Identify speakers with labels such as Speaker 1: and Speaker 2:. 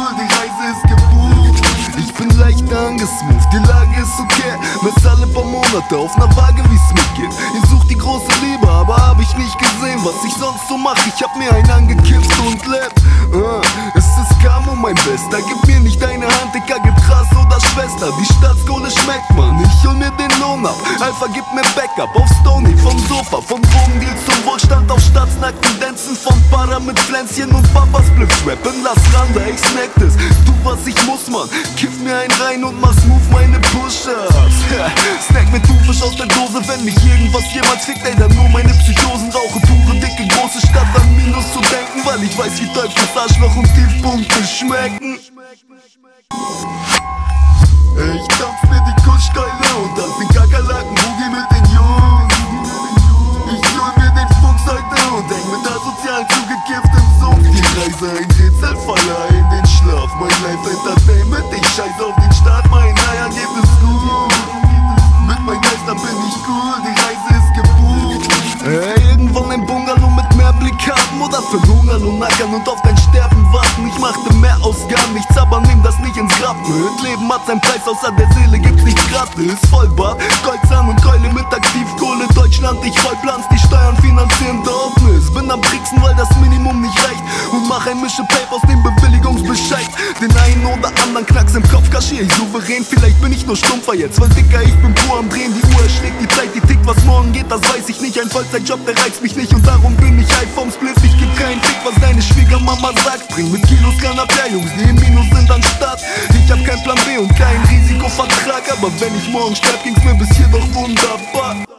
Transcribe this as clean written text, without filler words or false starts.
Speaker 1: cool, die Reise ist gebucht. Ich bin leicht angesmoved, die Lage ist okay. Mess alle paar Monate auf ner Waage, wie's mitgeht. Ihr sucht die große Liebe, aber hab ich nicht gesehen, was ich sonst so mach. Ich hab mir einen angekifft und lebt. Es ist Camo, mein Bester. Gib mir nicht deine Hand, Dicker, gib Gras oder Schwester. Die Staatskohle schmeckt, man, ich hol mir den Lohn ab. Alpha gibt mir Backup auf Stony, vom Sofa. Vom Drogendeal zum Wohlstand auf Staatsnackten Dancen. Von Para mit Pflänzchen und Papas Blips rappen. Lass ran, da ich snack das. Tu was ich muss, man. Kiff mir einen rein und mach smooth meine Push-Ups. Snack mit Thunfisch aus der Dose. Wenn mich irgendwas jemals fickt, ey, dann nur meine Psychosen. Rauche pure, dicke, große Stadt an Minus zu denken, weil ich weiß, wie Teufels Arschloch und Tiefpunkte schmecken. Ich dampf mir die Kuschkeule und dann sind Kakerlaken Boogie mit den Jungs. Ich hol mir den Fuchs heute und häng mit asozial zugekifftem Sumpf. Die Reise ein Rätselfaller in den Schlaf, mein Life Entertainment. Ich scheiß auf den Start, mein Eier geht es gut. Mit meinen Geistern bin ich cool, die Reise ist gebucht. Irgendwann ein Bungalow mit mehr Blickkarten oder für Hungern und Nackern und auf dein Sterben warten. Ich machte mehr aus gar nichts, aber nimm das nicht ins Grab mit. Leben hat seinen Preis, außer der Seele gibt's nichts gratis. Vollbar, Goldzahn und Keule mit Aktivkohle. Deutschland, ich vollplanz, die Steuern finanzieren Dorfnis. Bin am Tricksen, weil das Minimum nicht reicht und mach ein Mische-Pape aus dem Bewilligungsbescheid. Den einen oder anderen Knacks im Kopf kaschier ich souverän. Vielleicht bin ich nur stumpfer jetzt, weil Dicker, ich bin pur am Drehen. Die Uhr schlägt, die Zeit, die tickt, was morgen geht, das weiß ich nicht. Ein Vollzeitjob, der reizt mich nicht und darum bin ich high vom Spliff. Ich geb keinen Fick, was deine Schwiegermama sagt. Bring mit Kilos Canapé-Jungs, die im Minus sind an Start. Ich hab kein Plan B und keinen Risikovertrag, aber wenn ich morgen sterb, ging's mir bis hier doch wunderbar.